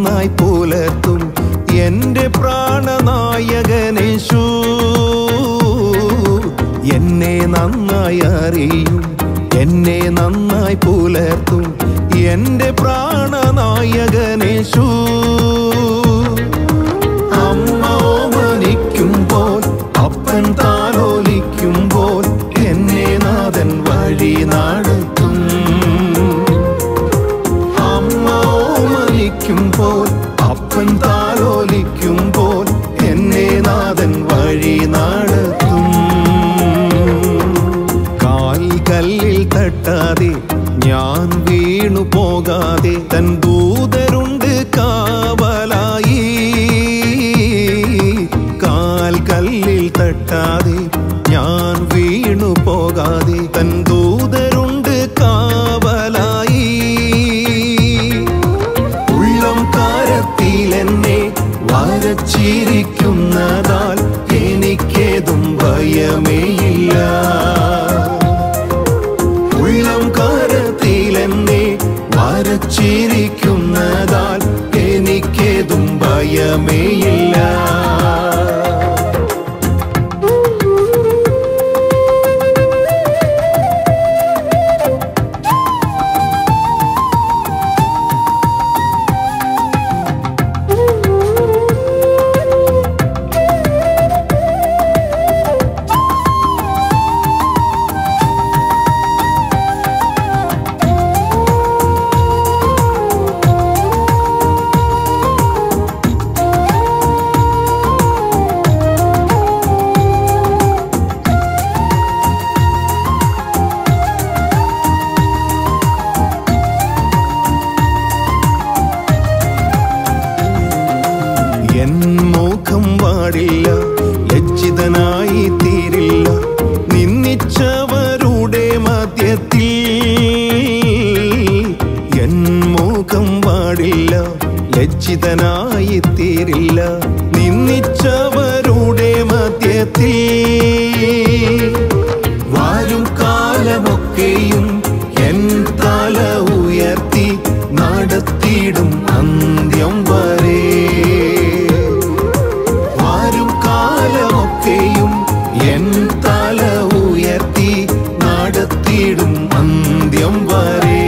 നന്നായി പുലർത്തും എൻ്റെ പ്രാണനായകനേശു. എന്നെ നന്നായി അറിയും, എന്നെ നന്നായി പുലർത്തും എൻ്റെ പ്രാണനായകനേശു. അമ്മ ഓമനിക്കുമ്പോൾ, അപ്പൻ താലോലിക്കുമ്പോൾ എന്നെ നാഥൻ വഴി നടത്തും. അമ്മ ഓമനിക്കുമ്പോൾ, അപ്പൻ താലോലിക്കുമ്പോൾ എന്നെ നാഥൻ വഴി നടത്തും. കാൽക്കല്ലിൽ തട്ടാതെ ഞാൻ വീണു പോകാതെ തൻ ദൂതരുണ്ട് കാവലായി. കാൽക്കല്ലിൽ തട്ടാതെ ഞാൻ വീണു പോകാതെ തൻ ദൂതരുണ്ട് കാവലായി. ഉള്ളം കാരത്തിലെന്നെ വരച്ചിരിക്കുന്നതാൽ എനിക്കേതും ഭയമേയില്ല. ഉള്ളം കാരത്തിലെന്നെ വരച്ചിരിക്കുന്നതാൽ എനിക്കേതും ഭയമേയില്ല. എൻ മുഖം വാടില്ല, ലജ്ജിതനായി തീരില്ല നിന്ദിച്ചവരുടെ മധ്യത്തിൽ. എൻ മുഖം വാടില്ല, ലജ്ജിതനായി തീരില്ല നിന്ദിച്ചവരുടെ മധ്യത്തിൽ. വരും കാലമൊക്കെയും എൻ തല ഉയർത്തി നടത്തിയിടും അന്ത്യം വരെ. വരും കാലമൊക്കെയും എൻ തല ഉയർത്തി നടത്തിയിടും അന്ത്യം വരെ.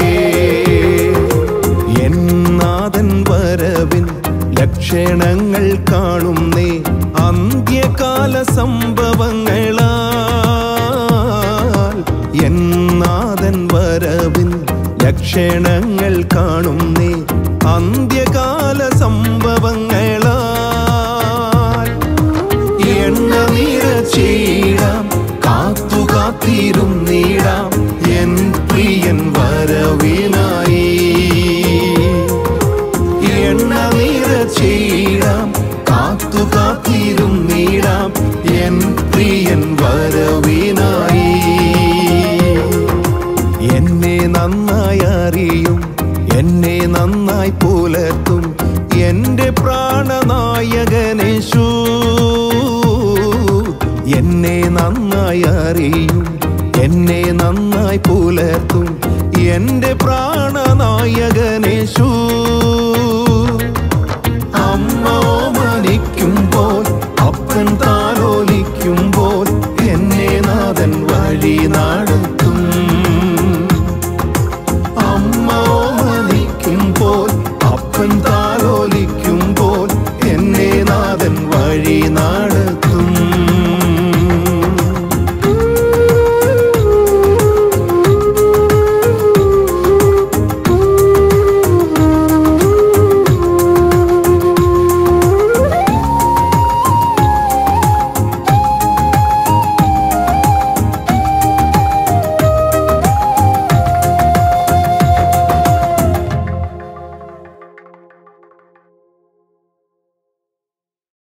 എൻ നാഥൻ വരവിൻ ലക്ഷണങ്ങൾ കാണുന്നേ അന്ത്യകാല സംഭവങ്ങളാൽ. എൻ നാഥൻ വരവിൻ ലക്ഷണങ്ങൾ കാണുന്നേ അന്ത്യകാല സംഭവങ്ങളാൽ. എണ്ണ നിറച്ചിടാം, കാത്തുകാത്തിരുന്നിടാം എൻ പ്രിയൻ വരവിനായി. എണ്ണ നിറച്ചിടാം, കാത്തുകാത്തിരുന്നിടാം എൻ പ്രിയൻ വരവിനായി. എന്നെ നന്നായി അറിയും, എന്നെ നന്നായി പുലർത്തും എൻ്റെ പ്രാണനായകനേശു. എന്നെ നന്നായി അറിയും, എന്നെ നന്നായി പുലർത്തും എൻ്റെ പ്രാണനായകനേശു.